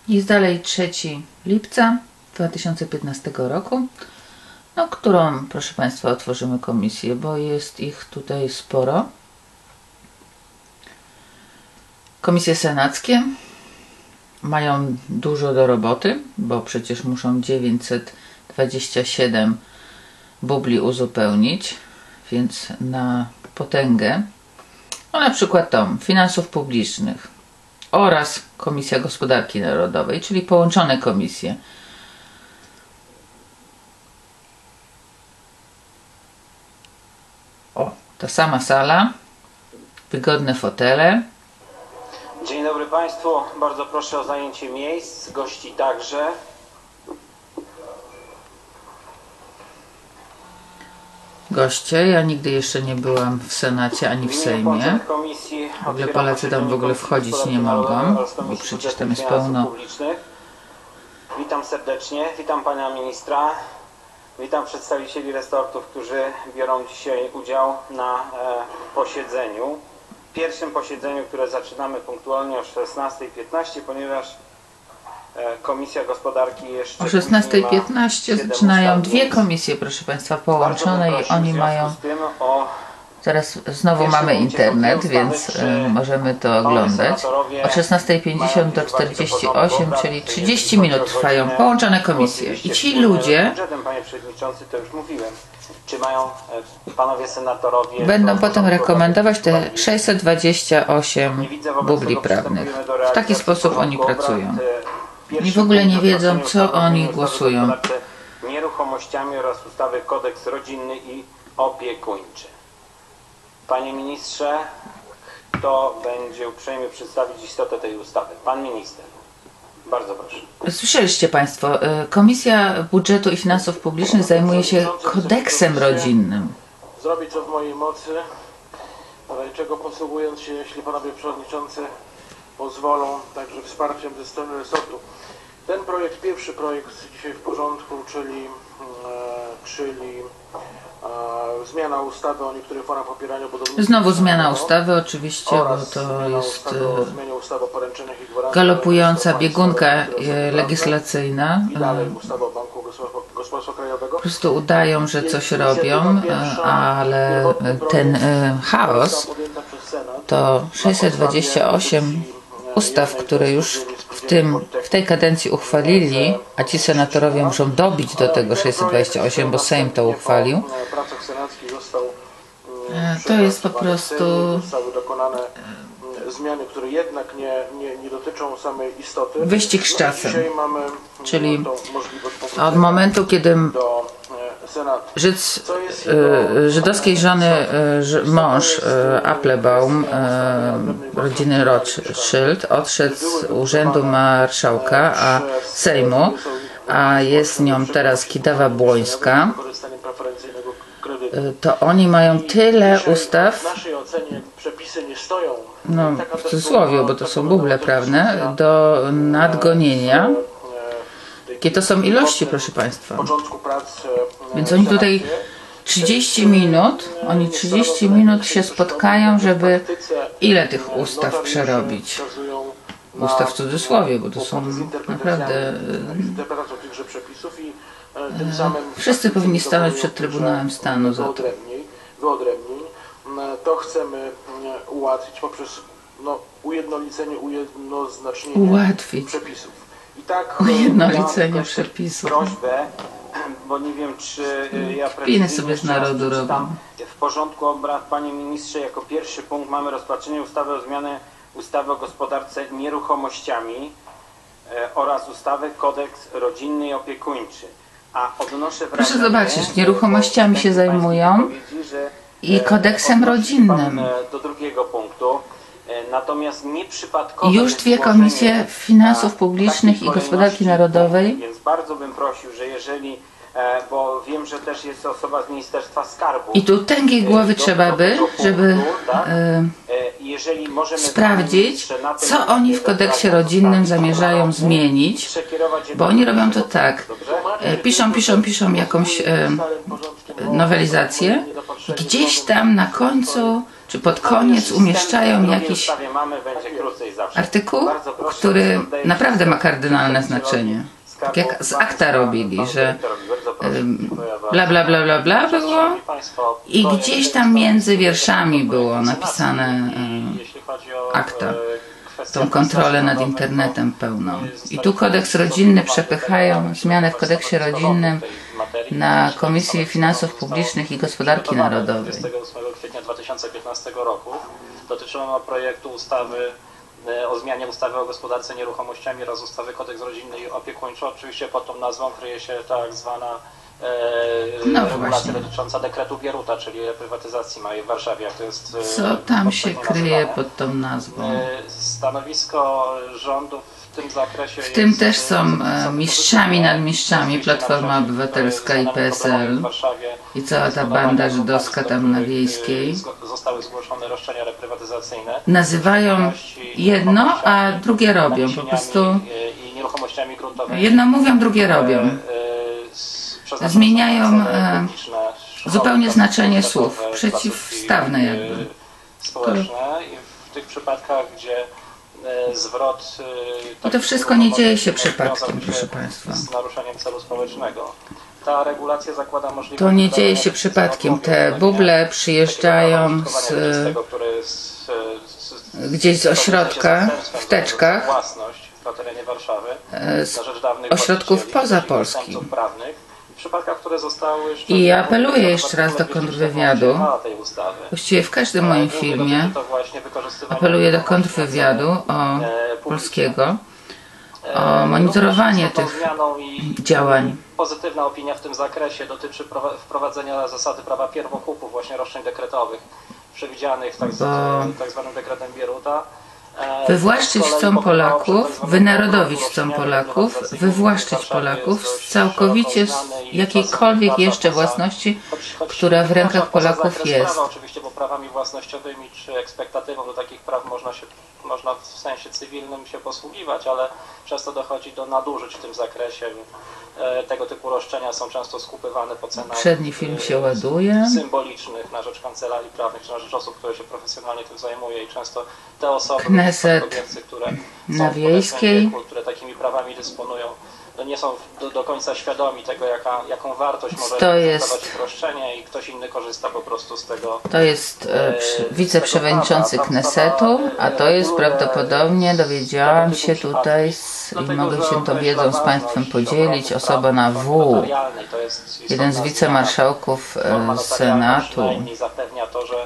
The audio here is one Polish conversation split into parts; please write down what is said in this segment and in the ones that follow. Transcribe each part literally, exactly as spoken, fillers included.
Jest dalej trzeciego lipca dwa tysiące piętnastego roku, no, którą, proszę Państwa, otworzymy komisję, bo jest ich tutaj sporo. Komisje senackie mają dużo do roboty, bo przecież muszą dziewięćset dwadzieścia siedem bubli uzupełnić, więc na potęgę. No, na przykład tom finansów publicznych oraz Komisja Gospodarki Narodowej, czyli połączone komisje. O, ta sama sala, wygodne fotele. Dzień dobry Państwu, bardzo proszę o zajęcie miejsc, gości także. Goście, ja nigdy jeszcze nie byłam w Senacie ani w Sejmie. W ogóle Polacy tam w ogóle wchodzić nie mogą, bo przecież tam jest pełno. Witam serdecznie, witam Pana Ministra, witam przedstawicieli resortów, którzy biorą dzisiaj udział na e, posiedzeniu. Pierwszym posiedzeniu, które zaczynamy punktualnie o szesnastej piętnaście, ponieważ Komisja Gospodarki jeszcze o szesnastej piętnaście zaczynają dwie komisje, proszę Państwa, połączone i oni mają... Teraz znowu mamy internet, więc y, możemy to oglądać. Od szesnastej pięćdziesiąt do czterdziestu ośmiu, czyli trzydzieści minut trwają połączone komisje. I ci ludzie będą potem rekomendować te sześćset dwadzieścia osiem bubli prawnych. W taki sposób oni pracują. I w ogóle nie wiedzą, co oni głosują. Nieruchomościami oraz ustawy Kodeks Rodzinny i Opiekuńczy. Panie Ministrze, kto będzie uprzejmie przedstawić istotę tej ustawy? Pan Minister. Bardzo proszę. Słyszeliście Państwo, Komisja Budżetu i Finansów Publicznych zajmuje się kodeksem rodzinnym. Zrobić co w mojej mocy, czego posługując się, jeśli Panowie Przewodniczący pozwolą, także wsparciem ze strony resortu. Ten projekt, pierwszy projekt dzisiaj w porządku, czyli, e, czyli e, zmiana ustawy o niektórych formach popierania budownictwa. Znowu zmiana ustawy oczywiście, bo to jest galopująca biegunka legislacyjna. I dalej ustawa o Banku Gospodarstwa Krajowego. Po prostu udają, że coś robią, ale ten chaos to sześćset dwadzieścia osiem ustaw, które już w, tym, w tej kadencji uchwalili, a ci senatorowie muszą dobić do tego sześćset dwadzieścia osiem, bo Sejm to uchwalił. To jest po prostu... Zmiany, które jednak nie, nie, nie dotyczą samej istoty. Wyścig z czasem. Czyli od momentu, kiedy Żyd, żydowskiej żony mąż Applebaum, rodziny Rothschild, odszedł z urzędu marszałka a Sejmu, a jest nią teraz Kidawa Błońska, to oni mają tyle ustaw, no w cudzysłowie, bo to są buble prawne, do nadgonienia. Jakie to są ilości, proszę Państwa. Więc oni tutaj trzydzieści minut, oni trzydzieści minut się spotkają, żeby ile tych ustaw przerobić. Ustaw w cudzysłowie, bo to są naprawdę... Wszyscy powinni stanąć przed Trybunałem Stanu za to. Wyodrębnień. To chcemy ułatwić poprzez no, ujednolicenie, ujednoznacznienie ułatwić. przepisów. I tak ujednolicenie przepisów. Prośbę, bo nie wiem, czy ja Piny sobie z narodu robią. W porządku obrad, Panie Ministrze, jako pierwszy punkt mamy rozpatrzenie ustawy o zmianie ustawy o gospodarce nieruchomościami e, oraz ustawy Kodeks Rodzinny i Opiekuńczy. A odnoszę wrażenie, proszę zobaczyć, nieruchomościami się zajmują i kodeksem rodzinnym. Do drugiego punktu. Natomiast nieprzypadkowo już dwie komisje finansów publicznych i gospodarki narodowej. Więc bardzo bym prosił, że jeżeli, bo wiem, że też jest osoba z Ministerstwa Skarbu. I tu tęgiej głowy trzeba by, żeby e, sprawdzić, co oni w kodeksie rodzinnym zamierzają zmienić, bo oni robią to tak. E, piszą, piszą, piszą jakąś e, nowelizację. Gdzieś tam na końcu czy pod koniec umieszczają jakiś artykuł, który naprawdę ma kardynalne znaczenie. Tak jak z akta robili, że bla bla bla bla bla było i gdzieś tam między wierszami było napisane akta. Tą kontrolę nad internetem pełną. I tu kodeks rodzinny przepychają, zmianę w kodeksie rodzinnym na Komisji Finansów Publicznych i Gospodarki Narodowej. dwudziestego ósmego kwietnia dwa tysiące piętnastego roku dotyczyło projektu ustawy o zmianie ustawy o gospodarce nieruchomościami oraz ustawy kodeks rodzinny i opiekuńczy. Oczywiście pod tą nazwą kryje się tak zwana e, no regulacja dotycząca dekretu Bieruta, czyli reprywatyzacji małej w Warszawie. To jest, co tam się kryje nazwane pod tą nazwą? Stanowisko rządu w tym zakresie w tym jest, też są e, mistrzami nad mistrzami Platforma Obywatelska i P S L i cała ta banda żydowska tam na Wiejskiej. Zostały zgłoszone roszczenia reprywatyzacyjne. Nazywają jedno, a drugie robią. Po prostu jedno mówią, drugie robią. Zmieniają e, zupełnie znaczenie słów. Przeciwstawne jakby. Społeczne i w tych przypadkach, gdzie zwrot... I to wszystko nie dzieje się przypadkiem, proszę Państwa. Z naruszeniem celu społecznego. Ta regulacja zakłada możliwość... To nie dzieje się przypadkiem. Te buble przyjeżdżają z, gdzieś z ośrodka w teczkach, własność na terenie Warszawy, z ośrodków pozapolskich. W przypadkach, które zostały I apeluję jeszcze raz do kontrwywiadu, właściwie w każdym moim filmie apeluję do kontrwywiadu o polskiego, o monitorowanie tych działań. Pozytywna opinia w tym zakresie dotyczy wprowadzenia zasady prawa pierwokupu, właśnie roszczeń dekretowych, przewidzianych tak, tak zwanym dekretem Bieruta. Wywłaszczyć chcą Polaków, wynarodowić chcą Polaków, wywłaszczyć Polaków z całkowicie z jakiejkolwiek jeszcze własności, która w rękach Polaków jest. Oczywiście, bo prawami własnościowymi czy ekspektatywą do takich praw można się można w sensie cywilnym się posługiwać, ale często dochodzi do nadużyć w tym zakresie. Tego typu roszczenia są często skupywane po cenach Przedni film się ładuje. symbolicznych na rzecz kancelarii prawnych, czy na rzecz osób, które się profesjonalnie tym zajmuje i często te osoby, Kneset które na Wiejskiej, wieku, które takimi prawami dysponują, no nie są do, do końca świadomi tego, jaka, jaką wartość może reprezentować ich roszczenie i ktoś inny korzysta po prostu z tego. To jest e, przy, wiceprzewodniczący Knesetu, a to jest prawdopodobnie, dowiedziałam się tutaj z, i mogę się tą wiedzą z Państwem podzielić, osoba na W, jeden z wicemarszałków e, Senatu. Zapewnia to, że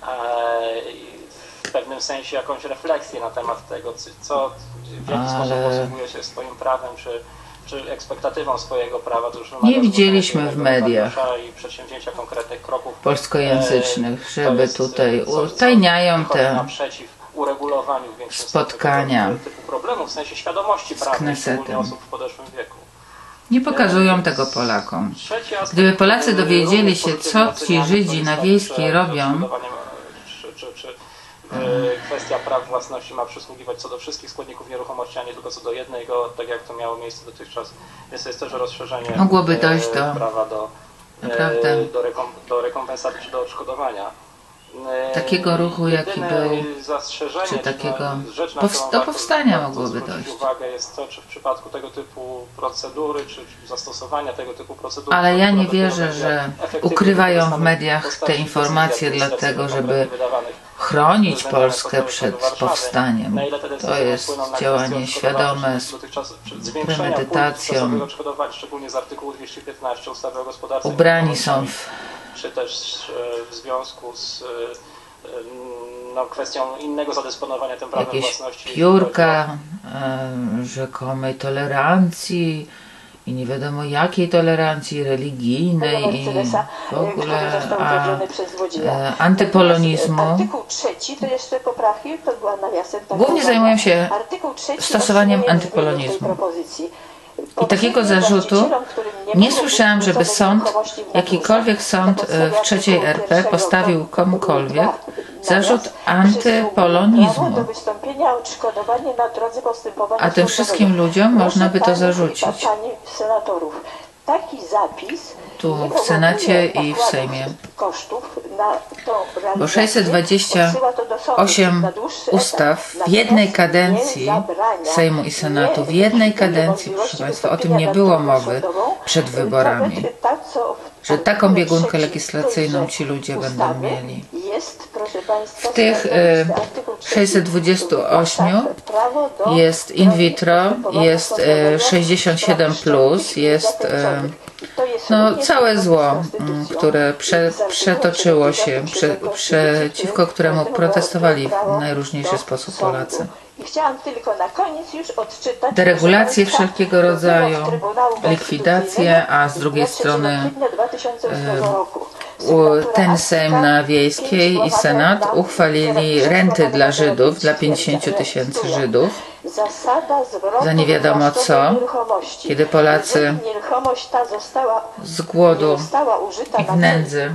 w pewnym sensie jakąś refleksję na temat tego, co, w jaki Ale... sposób posługuje się swoim prawem, czy czy ekspektatywą swojego prawa, to już nie widzieliśmy w mediach i przedsięwzięcia konkretnych kroków polskojęzycznych, żeby tutaj utajniają te uregulowaniu spotkania typu problemów, w sensie świadomości prawnej osób w podeszłym wieku. Nie pokazują tego Polakom. Gdyby Polacy dowiedzieli się, co ci Żydzi na Wiejskiej robią, kwestia praw własności ma przysługiwać co do wszystkich składników nieruchomości, a nie tylko co do jednego, tak jak to miało miejsce dotychczas. Więc jest też rozszerzenie mogłoby dojść do, prawa do, do, rekom, do rekompensaty czy do odszkodowania. Takiego ruchu, jaki był, czy takiego powst do powstania mogłoby dojść. Uwagę jest to, czy w przypadku tego typu procedury, czy zastosowania tego typu procedury. Ale ja nie wierzę, że ukrywają w mediach te informacje dlatego, żeby chronić Polskę przed powstaniem. To jest działanie świadome z premedytacją. Ubrani są w... czy też w związku z no, kwestią innego zadysponowania tym prawem jakieś własności. Piórka e, rzekomej tolerancji i nie wiadomo jakiej tolerancji religijnej i w ogóle a, e, antypolonizmu. Artykuł trzeci to jeszcze poprawki, to była nawiasem. Głównie zajmują się stosowaniem antypolonizmu. I takiego zarzutu nie słyszałam, żeby sąd, jakikolwiek sąd w trzeciej R P postawił komukolwiek zarzut antypolonizmu. A tym wszystkim ludziom można by to zarzucić. taki zapis Tu nie w Senacie i w powoduje Sejmie. kosztów na tą realizację. Bo sześćset dwadzieścia Odsyła to do sądu osiem na dłuższy ustaw etap. w jednej Natomiast kadencji nie zabrania, Sejmu i Senatu, w jednej kadencji, proszę Państwa, o tym nie było mowy przed wyborami, że taką biegunkę legislacyjną ci ludzie będą mieli. Jest, proszę Państwa, W tych y, sześćset dwudziestu ośmiu jest in vitro, jest y, sześćdziesiąt siedem plus, jest y, no, całe zło, y, które prze, przetoczyło się, prze, przeciwko któremu protestowali w najróżniejszy sposób Polacy. I chciałam tylko na koniec już odczytać Deregulacje wszelkiego rodzaju, likwidacje, a z drugiej strony ten Sejm na Wiejskiej i Senat uchwalili renty dla Żydów, dla pięćdziesięciu tysięcy Żydów, za nie wiadomo co, kiedy Polacy z głodu i w nędzy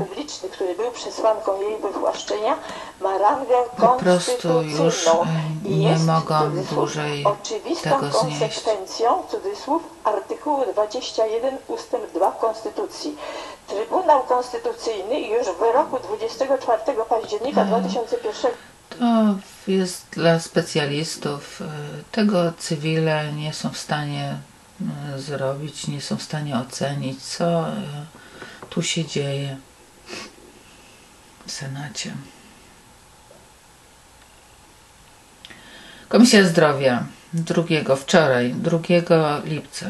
po prostu już nie mogą dłużej tego znieść. Cudzysłów artykułu dwudziestego pierwszego ustęp dwa Konstytucji. Trybunał Konstytucyjny już w wyroku dwudziestego czwartego października dwa tysiące pierwszego To jest dla specjalistów. Tego cywile nie są w stanie zrobić, nie są w stanie ocenić, co tu się dzieje w Senacie. Komisja Zdrowia drugiego, wczoraj, drugiego lipca.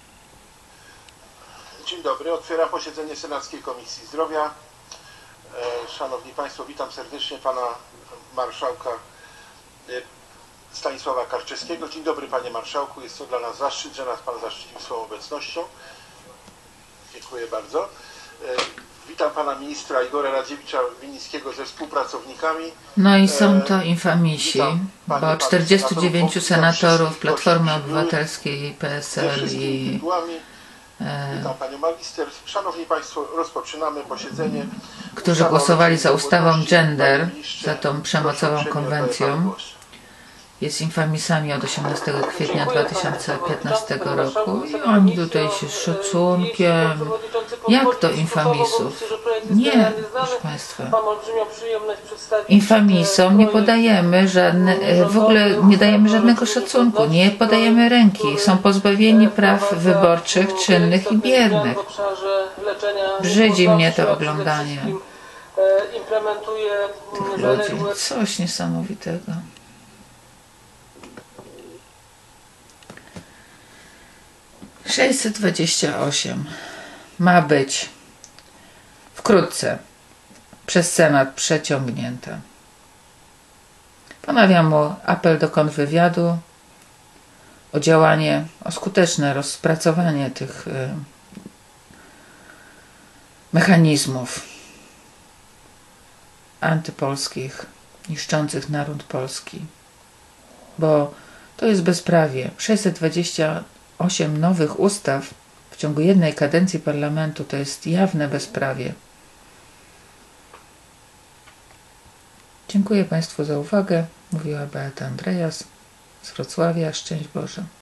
Dzień dobry, otwieram posiedzenie Senackiej Komisji Zdrowia. Szanowni Państwo, witam serdecznie Pana Marszałka Stanisława Karczewskiego. Dzień dobry Panie Marszałku, jest to dla nas zaszczyt, że nas Pan zaszczycił swoją obecnością. Dziękuję bardzo. Witam Pana Ministra Igora Radziewicza-Winnickiego ze współpracownikami. No i są to infamisi, bo czterdziestu dziewięciu senatorów Platformy Obywatelskiej, P S L i Witam Panią Magister. Szanowni Państwo, rozpoczynamy posiedzenie. którzy głosowali za ustawą gender, za tą przemocową konwencją, jest infamisami od osiemnastego kwietnia dwa tysiące piętnastego roku i oni tutaj się z szacunkiem. Jak to infamisów? Nie, proszę Państwa. Infamisom nie podajemy żadne, w ogóle nie dajemy żadnego szacunku, nie podajemy ręki. Są pozbawieni praw wyborczych, czynnych i biernych. Brzydzi mnie to oglądanie tych ludzi. Coś niesamowitego. sześćset dwadzieścia osiem ma być wkrótce przez Senat przeciągnięta. Ponawiam mu apel do kontrwywiadu o działanie, o skuteczne rozpracowanie tych y, mechanizmów antypolskich, niszczących naród polski, bo to jest bezprawie. sześćset dwadzieścia osiem nowych ustaw w ciągu jednej kadencji parlamentu to jest jawne bezprawie. Dziękuję Państwu za uwagę. Mówiła Beata Andreas z Wrocławia. Szczęść Boże.